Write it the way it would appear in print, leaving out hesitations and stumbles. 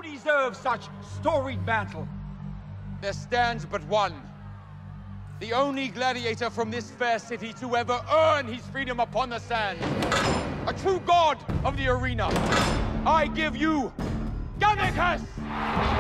you deserve such storied mantle? There stands but one. The only gladiator from this fair city to ever earn his freedom upon the sands. A true god of the arena. I give you Gaius!